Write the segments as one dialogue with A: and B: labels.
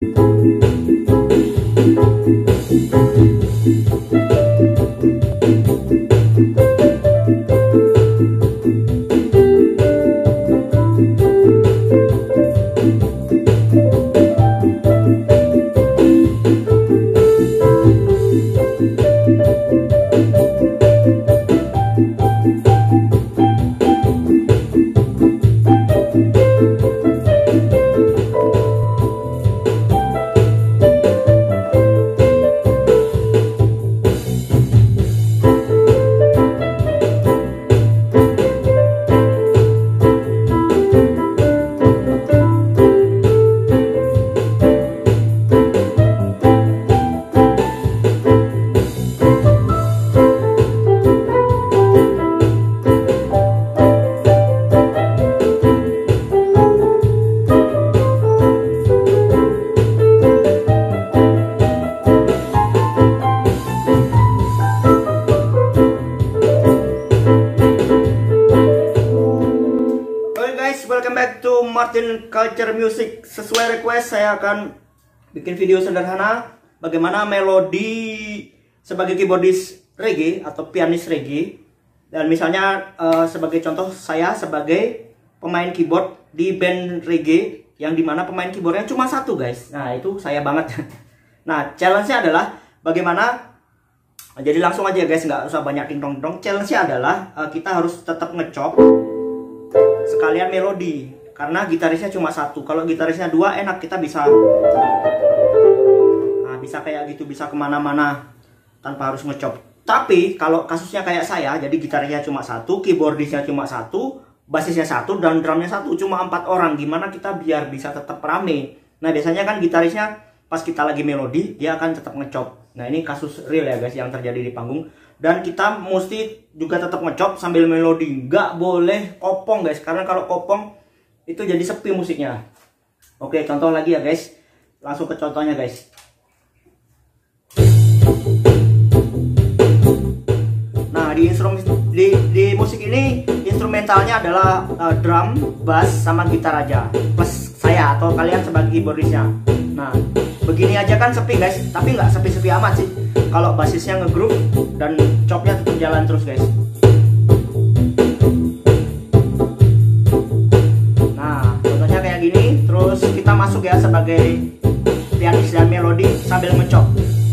A: Welcome back to Martin Culture Music. Sesuai request, saya akan bikin video sederhana bagaimana melodi sebagai keyboardis reggae atau pianis reggae. Dan misalnya sebagai contoh, saya sebagai pemain keyboard di band reggae yang dimana pemain keyboardnya cuma satu, guys. Nah, itu saya banget. Nah, challenge-nya adalah bagaimana. Jadi langsung aja, guys, nggak usah banyak ding-dong-dong. Challenge-nya adalah kita harus tetap ngechop sekalian melodi, karena gitarisnya cuma satu. Kalau gitarisnya dua enak, kita bisa bisa kayak gitu, bisa kemana-mana tanpa harus ngechop. Tapi kalau kasusnya kayak saya, jadi gitarnya cuma satu, keyboardisnya cuma satu, bassisnya satu, dan drumnya satu, cuma 4 orang. Gimana kita biar bisa tetap rame? Nah, biasanya kan gitarisnya pas kita lagi melodi, dia akan tetap ngechop. Nah, ini kasus real ya, guys, yang terjadi di panggung. Dan kita mesti juga tetap ngechop sambil melodi. Nggak boleh kopong, guys, karena kalau kopong itu jadi sepi musiknya. Oke, contoh lagi ya, guys. Langsung ke contohnya, guys. Nah, di musik ini instrumentalnya adalah drum, bass, sama gitar aja, plus saya atau kalian sebagai keyboardisnya. Nah, begini aja kan sepi, guys, tapi nggak sepi-sepi amat sih kalau bassisnya ngegroove dan chopnya tetap jalan terus, guys. Nah, contohnya kayak gini. Terus kita masuk ya sebagai pianis dan melodi sambil ngechop.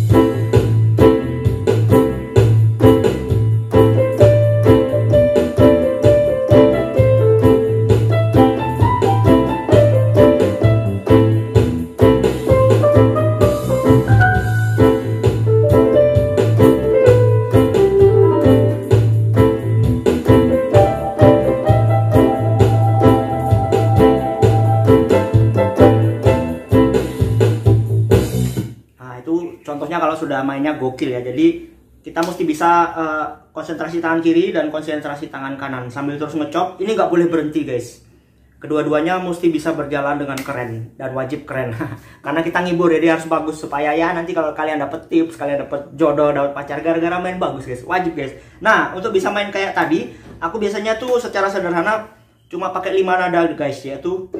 A: Contohnya kalau sudah mainnya gokil ya. Jadi kita mesti bisa konsentrasi tangan kiri dan konsentrasi tangan kanan sambil terus ngechop. Ini nggak boleh berhenti, guys. Kedua-duanya mesti bisa berjalan dengan keren dan wajib keren. Karena kita ngibur, jadi harus bagus supaya ya nanti kalau kalian dapet tips, kalian dapet jodoh, dapet pacar gara-gara main bagus, guys. Wajib, guys. Nah, untuk bisa main kayak tadi, aku biasanya tuh secara sederhana cuma pakai 5 nada, guys, yaitu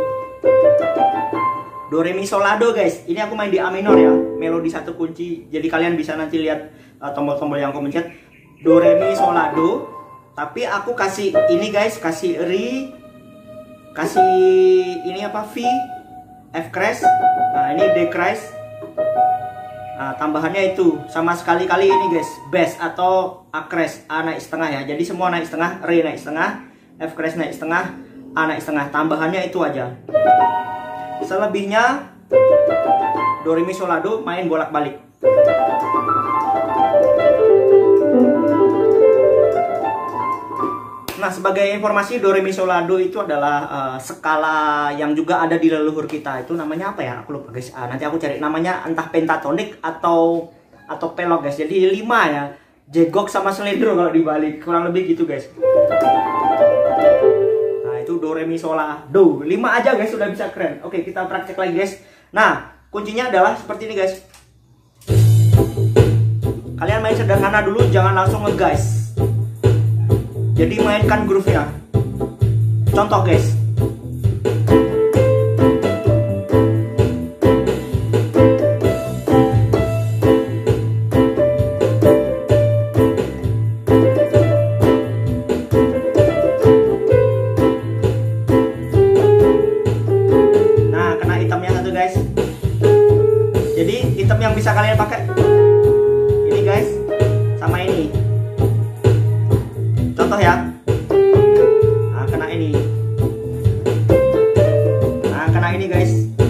A: do, re, mi, sol, la, do, guys. Ini aku main di A minor ya, melodi satu kunci. Jadi kalian bisa nanti lihat tombol-tombol yang aku mencet. Do, re, mi, sol, la, do. Tapi aku kasih ini, guys, kasih re, kasih ini apa, V, F crash. Nah, ini D crash. Nah, tambahannya itu sama sekali-kali ini, guys, bass atau A crash, A naik setengah ya. Jadi semua naik setengah, re naik setengah, F crash naik setengah, A naik setengah. Tambahannya itu aja. Selebihnya do, re, mi, sol, la, do main bolak-balik. Nah, sebagai informasi, do, re, mi, sol, la, do itu adalah skala yang juga ada di leluhur kita. Itu namanya apa ya? Aku lupa, guys. Nanti aku cari namanya, entah pentatonik atau pelok, guys. Jadi 5 ya. Jegok sama selendro kalau dibalik. Kurang lebih gitu, guys. Itu do, re, mi, sol, la, do. 5 aja, guys, sudah bisa keren. Oke, kita praktek lagi, guys. Nah, kuncinya adalah seperti ini, guys. Kalian main sederhana dulu, jangan langsung ngegas. Jadi mainkan groove-nya. Contoh, guys. Jadi item yang bisa kalian pakai ini guys, sama ini. Contoh ya. Nah, kena ini. Nah, kena ini guys.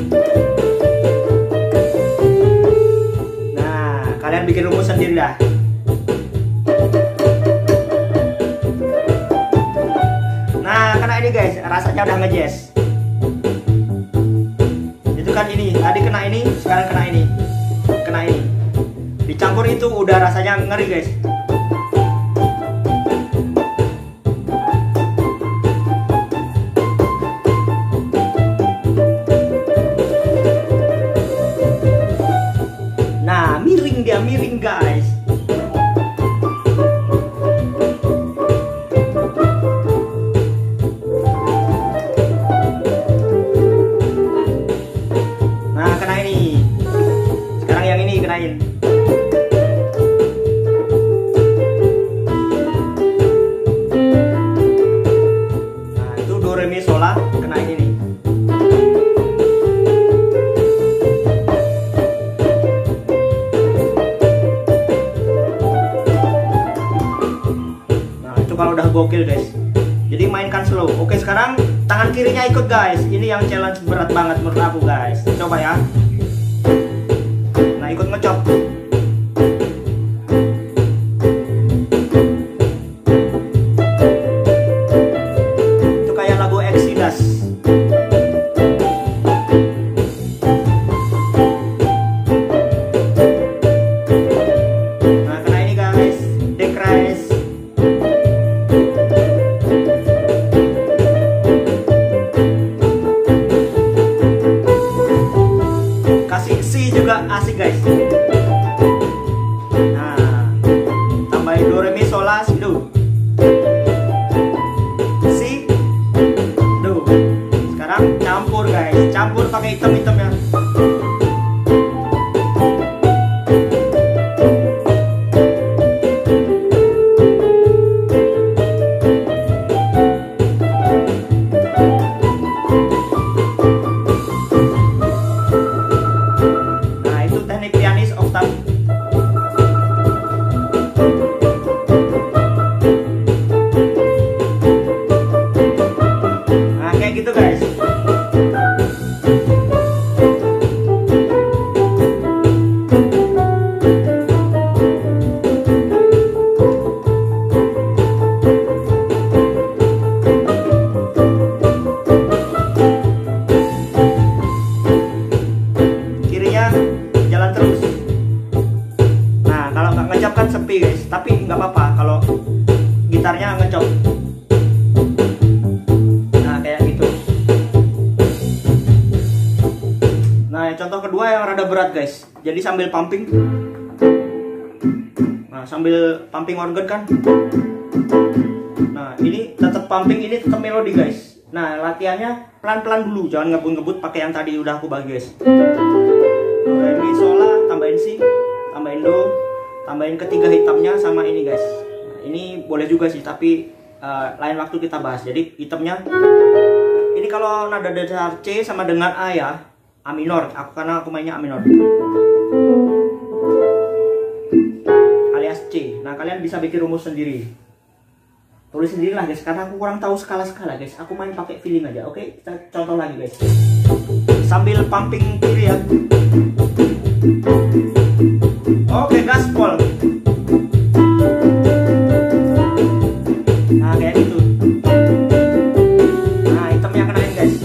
A: Nah, kalian bikin rumus sendiri dah. Nah, kena ini guys, rasanya udah ngejazz. Itu kan ini, tadi kena ini, sekarang kena ini. Kena ini. Dicampur itu udah rasanya ngeri guys. Nah, miring dia, miring guys. Nah, kena ini. Sekarang yang ini kenain. Nah, itu do re mi sol la, kenain ini. Kalau udah gokil guys, jadi mainkan slow. Oke, sekarang tangan kirinya ikut guys. Ini yang challenge berat banget menurut aku guys. Coba ya. Nah, ikut ngecop. Itu kayak lagu Exodus. Nah, kena ini guys, Decrease. Juga asik guys. Nah, tambahin do re mi sol la si do. Si do. Sekarang campur guys, campur pakai item-itemnya. Gitu guys. Kirinya jalan terus. Nah, kalau nggak ngecop kan sepi guys, tapi nggak apa-apa kalau gitarnya ngecop. Contoh kedua yang rada berat guys. Jadi sambil pumping. Nah, sambil pumping organ kan. Nah, ini tetap pumping, ini tetap melodi guys. Nah, latihannya pelan-pelan dulu, jangan ngebut-ngebut pakai yang tadi udah aku bagi guys. Do re mi sol la, tambahin si, tambahin do, tambahin ketiga hitamnya sama ini guys. Nah, ini boleh juga sih, tapi lain waktu kita bahas. Jadi hitamnya ini kalau nada dasar C sama dengan A ya. A minor, karena aku mainnya A minor alias C. Nah, kalian bisa bikin rumus sendiri, tulis sendiri lah guys, karena aku kurang tahu skala-skala guys. Aku main pakai feeling aja. Oke, kita contoh lagi guys, sambil pumping kiri ya. Oke, gaspol. Nah, kayak gitu. Nah, itemnya kenain guys.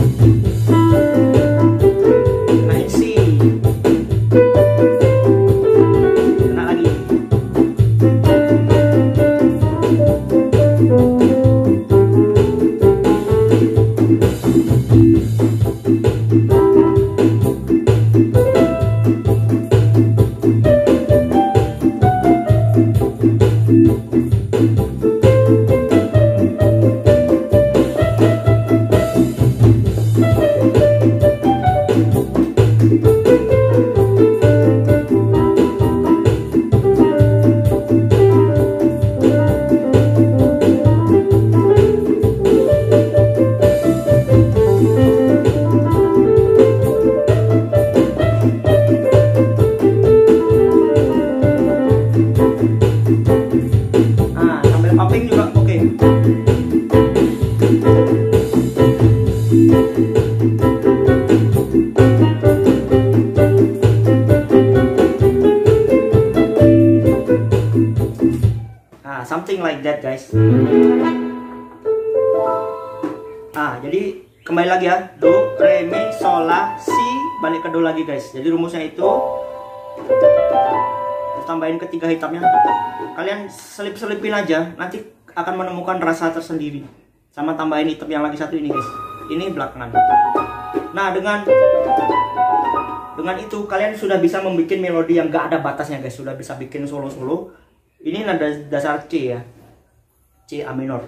A: something like that guys. Jadi kembali lagi ya, do, re, mi, sol, la, si, balik ke do lagi guys. Jadi rumusnya itu tambahin ketiga hitamnya, kalian selip-selipin aja, nanti akan menemukan rasa tersendiri. Sama tambahin hitam yang lagi satu ini guys, ini belakangan. Nah dengan itu kalian sudah bisa membuat melodi yang gak ada batasnya guys, sudah bisa bikin solo-solo. Ini nada dasar C ya, C A minor.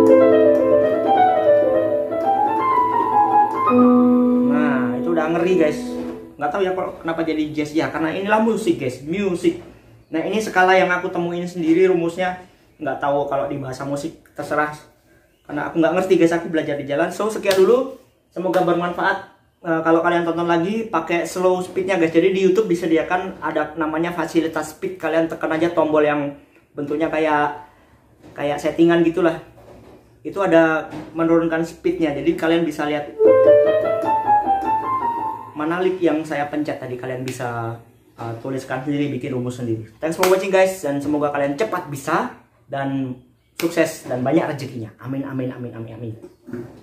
A: Nah itu udah ngeri guys, nggak tahu ya kenapa jadi jazz ya, karena inilah musik guys, musik. Nah ini skala yang aku temuin sendiri rumusnya, nggak tahu kalau di bahasa musik, terserah, karena aku nggak ngerti guys, aku belajar di jalan. So sekian dulu, semoga bermanfaat. Kalau kalian tonton lagi pakai slow speednya guys, jadi di YouTube disediakan ada namanya fasilitas speed, kalian tekan aja tombol yang bentuknya kayak settingan gitulah, itu ada menurunkan speednya, jadi kalian bisa lihat mana lick yang saya pencet tadi, kalian bisa tuliskan sendiri, bikin rumus sendiri. Thanks for watching guys, dan semoga kalian cepat bisa dan sukses dan banyak rezekinya. Amin amin amin amin amin.